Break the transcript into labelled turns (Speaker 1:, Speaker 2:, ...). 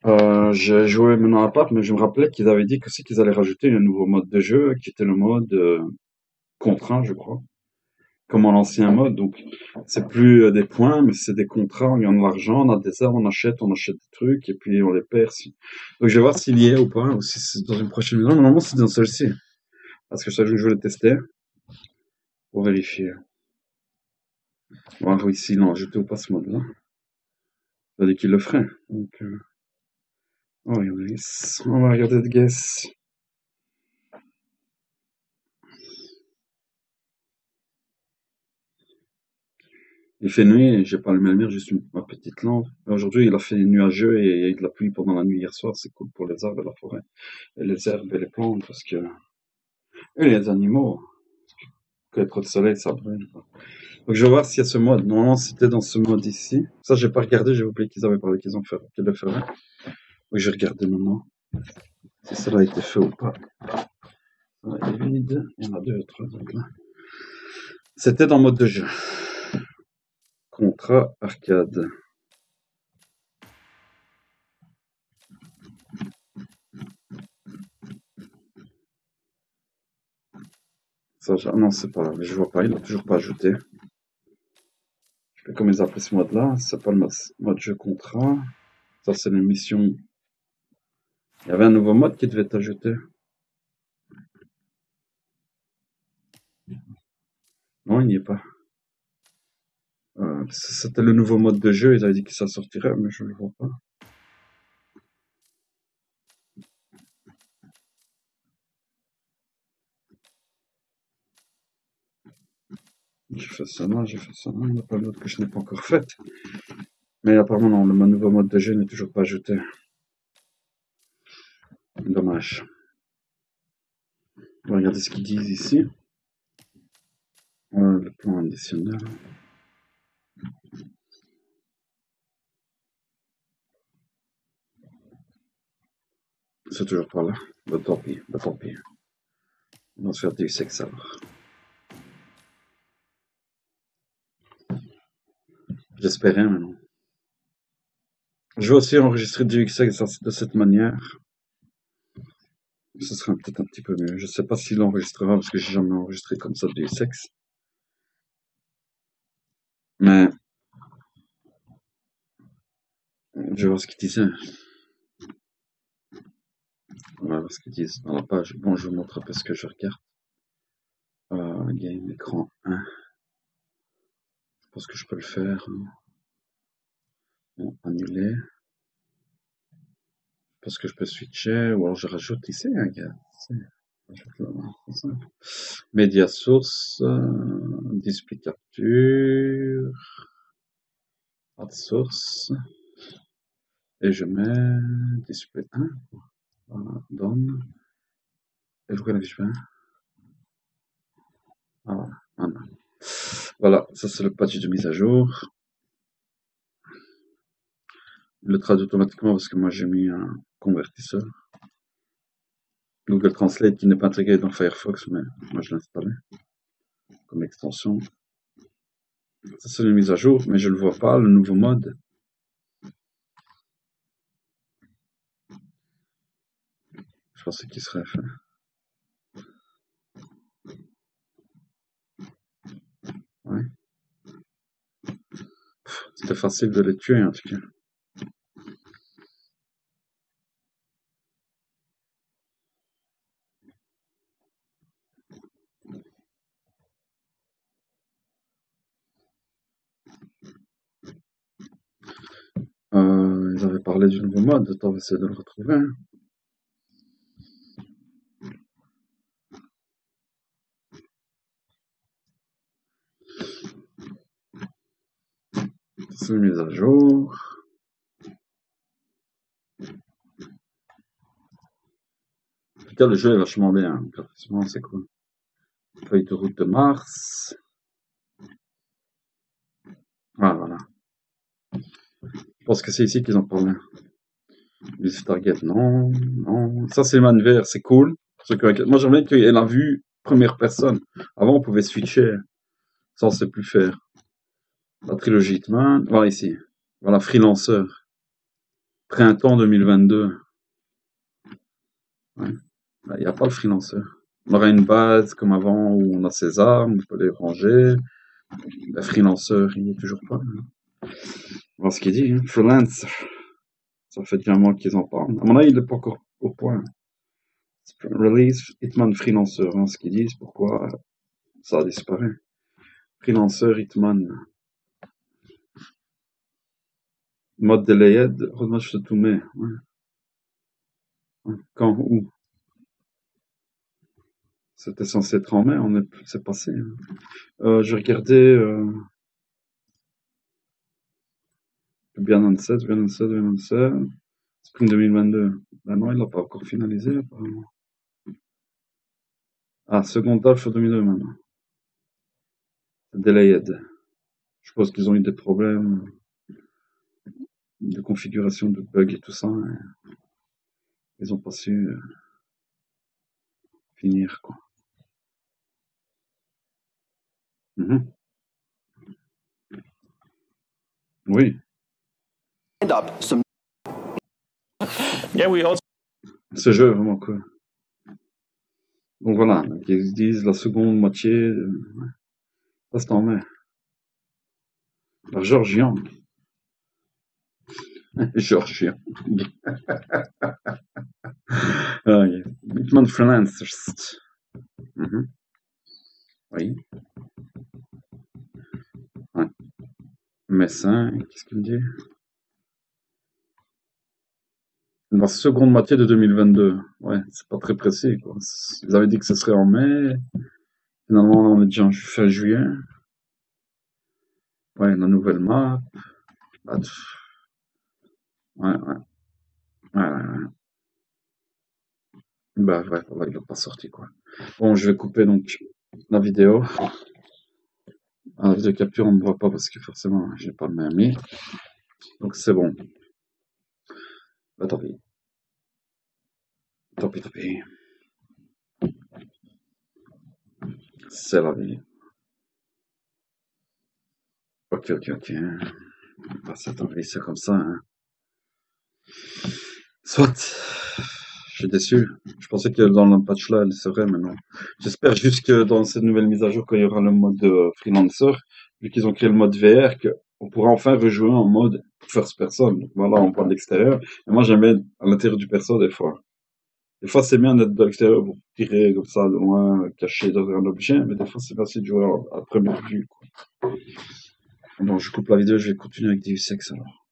Speaker 1: J'ai joué maintenant à Pape, mais je me rappelais qu'ils avaient dit que c'est qu'ils allaient rajouter un nouveau mode de jeu, qui était le mode contrat, je crois, comme dans l'ancien mode. Donc, c'est plus des points, mais c'est des contrats. On gagne de l'argent, on a des armes, on achète des trucs, et puis on les perd. Donc, je vais voir s'il y est ou pas, ou si c'est dans une prochaine vidéo. Normalement, c'est dans celle-ci, parce que je vais le tester pour vérifier. Voir ici, non, ajouté ou pas ce mode-là. Ça a dit qu'il le ferait. Donc, on va regarder de guess. Il fait nuit et j'ai pas allumé la lumière, juste ma petite lampe. Aujourd'hui, il a fait nuageux et il y a eu de la pluie pendant la nuit hier soir. C'est cool pour les arbres et la forêt. Et les herbes et les plantes parce que... Et les animaux. Quand il y a trop de soleil, ça brûle. Donc je vais voir s'il y a ce mode. Normalement, c'était dans ce mode ici. Ça, j'ai pas regardé. J'ai oublié qu'ils avaient parlé qu'ils le feraient. Donc je vais regarder maintenant si cela a été fait ou pas. Ça est vide. Il y en a deux, trois autres là. C'était dans le mode de jeu. Contrat arcade. Ça, non, c'est pas, je vois pas, il a toujours pas ajouté. Je sais pas comment ils appellent ce mode-là. C'est pas le mode jeu contrat. Ça, c'est l'émission. Il y avait un nouveau mode qui devait être ajouté. Non, il n'y est pas. C'était le nouveau mode de jeu. Ils avaient dit que ça sortirait, mais je ne le vois pas. J'ai fait ça là, j'ai fait ça là. Il n'y a pas l'autre que je n'ai pas encore fait. Mais apparemment, non, le nouveau mode de jeu n'est toujours pas ajouté. Dommage. On va regarder ce qu'ils disent ici. Le plan additionnel. C'est toujours pas là. Bah, tant pis, bah, tant pis. On va se faire du sexe alors. J'espérais, mais non. Je vais aussi enregistrer du XX de cette manière. Ce sera peut-être un petit peu mieux. Je sais pas s'il enregistrera parce que j'ai jamais enregistré comme ça du sexe. Mais je vais voir ce qu'ils disaient. On va voir ce qu'ils disent dans la page. Bon, je vous montre un peu ce que je regarde. Game écran 1. Je pense que je peux le faire. Bon, annuler. Parce que je peux switcher, ou alors je rajoute ici, hein, gars. Média source, display capture, add source, et je mets display 1, voilà, donne, et je regarde que je fais. Ah, voilà. Voilà, ça c'est le patch de mise à jour. Il le traduit automatiquement parce que moi j'ai mis un convertisseur. Google Translate qui n'est pas intégré dans Firefox, mais moi je l'ai installé comme extension. Ça c'est une mise à jour, mais je ne le vois pas, le nouveau mode. Je pensais qu'il serait fait. Ouais. C'était facile de les tuer en tout cas. Ils avaient parlé du nouveau mode, attends, on va essayer de le retrouver. C'est une mise à jour. En tout cas, le jeu est vachement bien. Graphiquement, c'est cool. Feuille de route de Mars. Ah, voilà. Je pense que c'est ici qu'ils en parlé. Use Target, non, non. Ça, c'est Manvert, c'est cool. Moi, j'aimerais qu'il y ait la vue première personne. Avant, on pouvait switcher. Ça, on sait plus faire. La trilogie Hitman. Voilà ici. Voilà, Freelancer. Printemps 2022. Ouais. Il n'y a pas le freelancer. On aura une base comme avant où on a ses armes, on peut les ranger. Le freelancer, il n'y est toujours pas. Voir ce qu'il dit. Hein. Freelance, ça fait déjà un mois qu'ils en parlent. À mon avis, il n'est pas encore au point. Release, Hitman, freelancer. Hein, ce qu'ils disent, pourquoi ça a disparu. Freelancer, Hitman. Mode delayed, rematch de tout mai. Ouais. Ouais. Quand, où? C'était censé être en mai, c'est passé. Hein. J'ai regardé bien Onset, Spring 2022. Ben non, il l'a pas encore finalisé, apparemment. Ah, second half 2002 maintenant. Delayed. Je pense qu'ils ont eu des problèmes de configuration, de bugs et tout ça. Et ils ont pas su finir, quoi. Mhm. Oui.
Speaker 2: Yeah, we also.
Speaker 1: Ce jeu est vraiment cool. Donc voilà, donc ils disent la seconde moitié. Ouais. Ça, c'est en mai. Par Georgian. Georgian. Ah, yeah. Hitman Freelance. Mhm. Oui. Ouais. Messin, qu'est-ce qu'il me dit? La seconde moitié de 2022. Ouais, c'est pas très précis, quoi. Ils avaient dit que ce serait en mai. Finalement, là, on est déjà en fin juillet. Ouais, la nouvelle map. Ah, ouais, ouais. Ouais, ouais, ouais. Bah, ouais, voilà, il est pas sorti, quoi. Bon, je vais couper, donc, la vidéo. La vidéo capture, on ne voit pas parce que forcément, j'ai pas le même ami. Donc, c'est bon. Bah, tant pis. Tant pis, tant pis. C'est la vie. Ok, ok, ok. Bah, c'est tant pis, c'est comme ça, hein. Soit. Je suis déçu. Je pensais que dans le patch là, elle serait, mais non. J'espère juste que dans cette nouvelle mise à jour, quand il y aura le mode freelancer, vu qu'ils ont créé le mode VR, qu'on pourra enfin rejouer en mode first person. Donc voilà, on voit de l'extérieur. Et moi, j'aime bien à l'intérieur du perso des fois. Des fois, c'est bien d'être de l'extérieur pour tirer comme ça, de loin, caché derrière un objet, mais des fois, c'est facile de jouer à première vue, quoi. Bon, je coupe la vidéo, je vais continuer avec Deus Ex alors.